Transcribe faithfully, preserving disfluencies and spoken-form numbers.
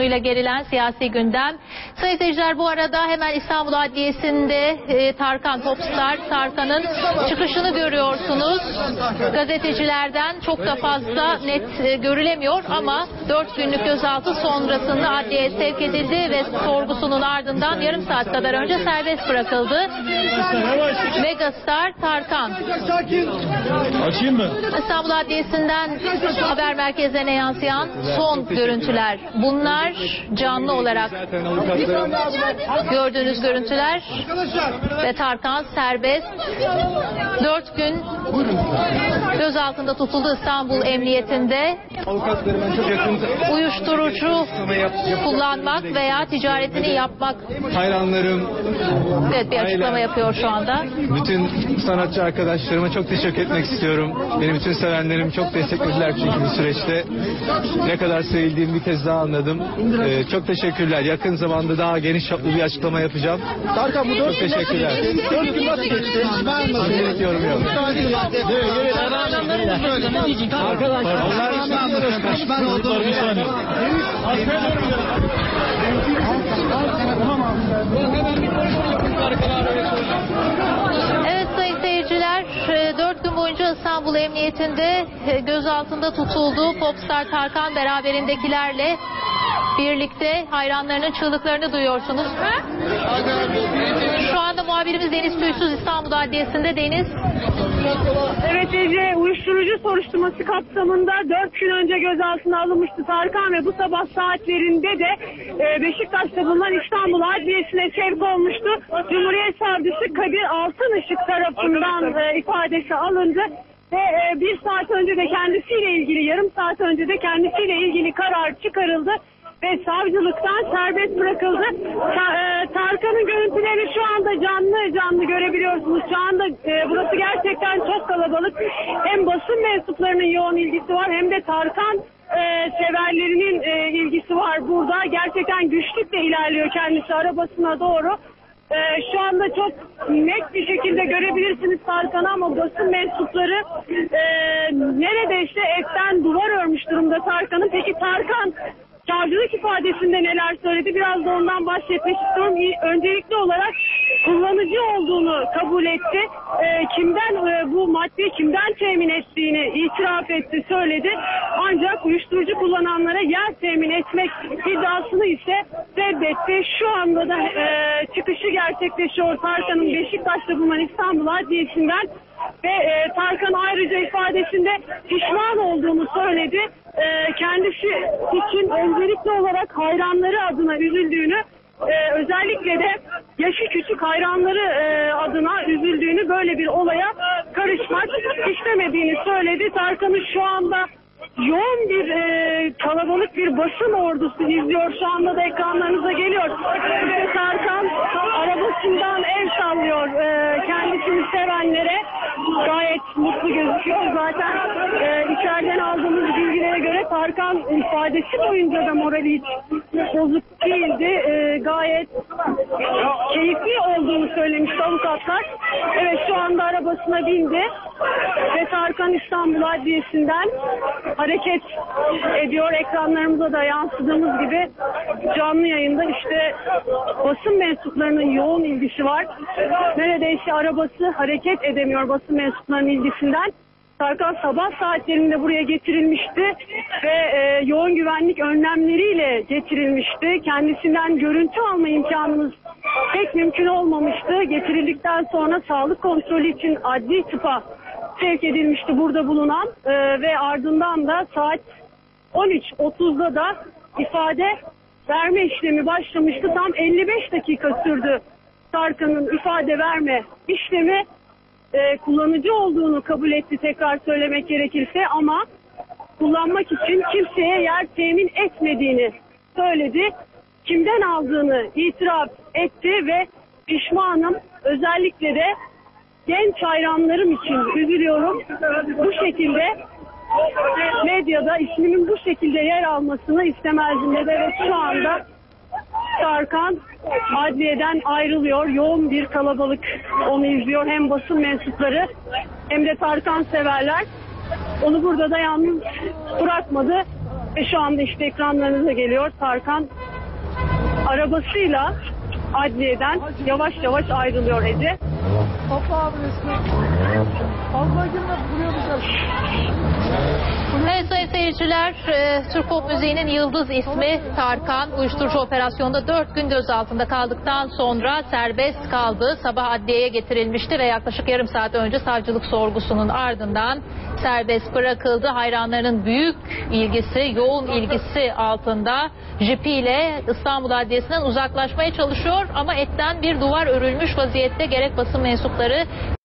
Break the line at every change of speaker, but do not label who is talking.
çıkışıyla gerilen siyasi gündem. Sayın seyirciler, bu arada hemen İstanbul Adliyesi'nde e, Tarkan, Popstar Tarkan'ın çıkışını görüyorsunuz. Gazetecilerden çok da fazla net e, görülemiyor ama dört günlük gözaltı sonrasında adliyeye sevk edildi ve sorgusunun ardından yarım saat kadar önce serbest bırakıldı. Megastar Tarkan.
Açayım mı?
İstanbul Adliyesi'nden haber merkezlerine yansıyan son görüntüler. Bunlar canlı olarak gördüğünüz görüntüler ve Tarkan serbest. Dört gün gözaltında tutuldu İstanbul Emniyetinde. Uyuşturucu kullanmak veya ticaretini yapmak.
Hayranlarım,
Evet, bir açıklama yapıyor şu anda.
bütün sanatçı arkadaşlarıma çok teşekkür etmek istiyorum. Benim bütün sevenlerim çok desteklediler çünkü bu süreçte. Ne kadar sevildiğimi bir kez daha anladım. Ee, çok teşekkürler. Yakın zamanda daha geniş çaplı bir açıklama yapacağım.
Tarkan, bu
Çok teşekkürler.
dört gün nasıl geçti?
Şimdilik yorum yok.
Arkadaşlar, pişman oldum. Bir saniye.
Evet sayın seyirciler, dört gün boyunca İstanbul Emniyetinde gözaltında tutuldu. Popstar Tarkan beraberindekilerle birlikte hayranlarının çığlıklarını duyuyorsunuz. Şu anda muhabirimiz Deniz Tüysüz İstanbul Adliyesi'nde. Deniz.
Evet Ece, uyuşturucu soruşturması kapsamında dört gün önce gözaltına alınmıştı Tarkan ve bu sabah saatlerinde de Beşiktaş'ta bulunan İstanbul Adliyesi'ne sevk olmuştu. Cumhuriyet Savcısı Kadir Altınışık tarafından ifadesi alındı ve bir saat önce de kendisiyle ilgili, yarım saat önce de kendisiyle ilgili karar çıkarıldı ve savcılıktan serbest bırakıldı. Tarkan'ın görüntülerini şu anda canlı canlı görebiliyorsunuz. Şu anda e, burası gerçekten çok kalabalık. Hem basın mensuplarının yoğun ilgisi var hem de Tarkan e, severlerinin e, ilgisi var burada. Gerçekten güçlükle ilerliyor kendisi arabasına doğru. E, şu anda çok net bir şekilde görebilirsiniz Tarkan'ı ama basın mensupları e, neredeyse etten duvar örmüş durumda Tarkan'ın. Peki Tarkan savcılık ifadesinde neler söyledi? Biraz da ondan bahsetmek istiyorum. Öncelikli olarak kullanıcı olduğunu kabul etti. E, kimden e, bu maddeyi kimden temin ettiğini itiraf etti, söyledi. Ancak uyuşturucu kullananlara yer temin etmek iddiasını ise reddetti. Şu anda da e, çıkışı gerçekleşiyor Tarkan'ın Beşiktaş'ta bulunan İstanbul Adliyesi'nden. Ve e, Tarkan ayrıca ifadesinde pişman olduğunu söyledi. E, kendisi için öncelikli olarak hayranları adına üzüldüğünü, e, özellikle de yaşı küçük hayranları e, adına üzüldüğünü, böyle bir olaya karışmak istemediğini söyledi. Tarkan'ın şu anda yoğun bir e, kalabalık bir basın ordusu izliyor. Şu anda da ekranlarınıza geliyor. İşte Tarkan arabasından el sallıyor e, kendisini sevenlere. Gayet mutlu gözüküyor. Zaten e, içeriden aldığımız bilgilere göre Tarkan ifadesi boyunca da morali hiç bozuk değildi. E, gayet keyifli olduğunu söylemişti avukatlar. Evet, şu anda arabasına bindi ve Tarkan İstanbul Adliyesi'nden hareket ediyor. Ekranlarımıza da yansıdığımız gibi canlı yayında işte basın mensuplarının yoğun ilgisi var. Neredeyse arabası hareket edemiyor basın mensuplarının ilgisinden. Tarkan sabah saatlerinde buraya getirilmişti ve e, yoğun güvenlik önlemleriyle getirilmişti. Kendisinden görüntü alma imkanımız pek mümkün olmamıştı. Getirildikten sonra sağlık kontrolü için adli tıpa sevk edilmişti burada bulunan e, ve ardından da saat on üç otuzda da ifade verme işlemi başlamıştı. Tam elli beş dakika sürdü Tarkan'ın ifade verme işlemi. E, kullanıcı olduğunu kabul etti, tekrar söylemek gerekirse, ama kullanmak için kimseye yer temin etmediğini söyledi. Kimden aldığını itiraf etti ve pişmanım, özellikle de genç hayranlarım için üzülüyorum. Bu şekilde medyada ismimin bu şekilde yer almasını istemezdim dedi. Evet, şu anda Tarkan adliyeden ayrılıyor. Yoğun bir kalabalık onu izliyor. Hem basın mensupları hem de Tarkan severler. Onu burada da yalnız bırakmadı. Ve şu anda işte ekranlarınıza geliyor. Tarkan arabasıyla adliyeden yavaş yavaş ayrılıyor Ece.
Evet sayın seyirciler, e, Türk pop müziğinin yıldız ismi Tarkan uyuşturucu operasyonda dört gün gözaltında kaldıktan sonra serbest kaldı. Sabah adliyeye getirilmişti ve yaklaşık yarım saat önce savcılık sorgusunun ardından serbest bırakıldı. Hayranlarının büyük ilgisi, yoğun ilgisi altında jipiyle İstanbul Adliyesi'nden uzaklaşmaya çalışıyor ama etten bir duvar örülmüş vaziyette. Gerek basın mensupları